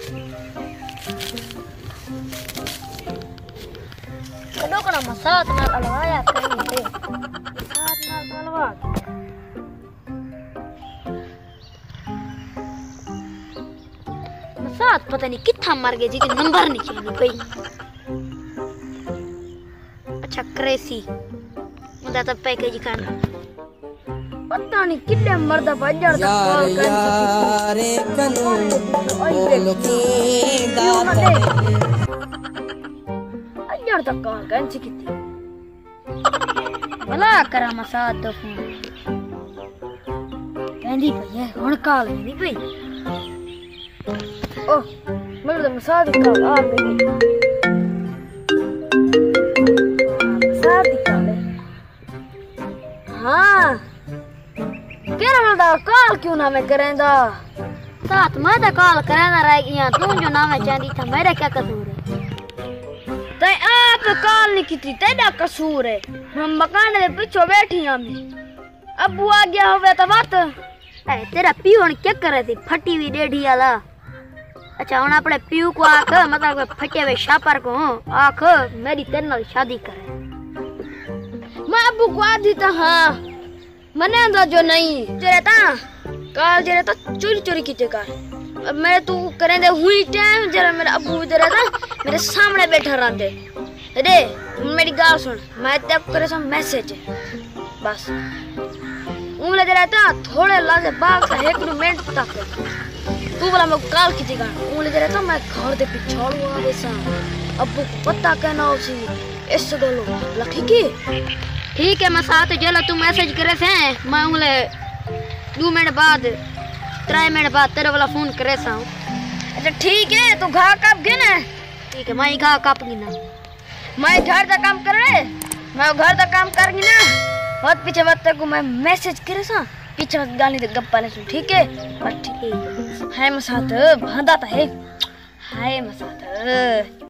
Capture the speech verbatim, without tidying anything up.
कदों कना मसात नाल अलवाया कहीं पे सात नाल अलवा मसात पता नहीं किथा मर गए जी के नंबर नहीं चाहिए भाई। अच्छा क्रेसी मुदा तो पैकेज करना पता नहीं कितने मर्द बजर तक कॉल कर यारे कनो लोकी दात अजर तक कॉल कर कितनी भला करा मसात तो फोन कहंदी पई है हुन कॉल नहीं पई। ओ मेरे तो मसात कॉल आ गई मसात कॉल हां केरा बोलदा कॉल क्यों ना मैं करेंदा साथ मैं तो कॉल करेंदा रह गया तू जो ना मैं चाहती था मेरा क्या कसूर है ते आप कॉल नहीं की तेरा कसूर है हम मकान के पीछे बैठी हम अबू आ गया होवे तो बात अरे तेरा पीऊ ने क्या करे थी फटी हुई डेढ़ी वाला। अच्छा हुन अपने पीऊ को आख मतलब फटे हुए शापर को आख मेरी तेरे नाल शादी करे मैं अबू को आधी था हां मने अंदा जो नहीं तेरे ता काल जेरे तो चोरी चोरी कीते कर अब मैं तू करे दे हुई टाइम जरा मेरा अबू इधर था मेरे सामने बैठा रहंदे रे मेरी गाल सुन मैं ते करे सम मैसेज बस उमले जरा ता थोड़े लाजे बाग से एक मिनट तक तू बोला मैं काल कीते कर उमले जरा ता मैं घर दे पिछोड़ हुआ वैसा अबू को पता कहना उसी इस गलो लखी की ठीक है मैं साथ चलो तू मैसेज करे से मैं उंगले दो मिनट बाद त्रै मिनट बाद तेरे वाला फोन करे सा। अच्छा ठीक है तू घा कब गे ना ठीक है मैं घा कब गी ना मैं घर का काम कर रहे मैं घर का काम कर गी ना बहुत पीछे बात तक मैं मैसेज करे सा पीछे गाली दे गप्पा ले सुन ठीक है ठीक है मैं साथ भांदा था है हाय मैं साथ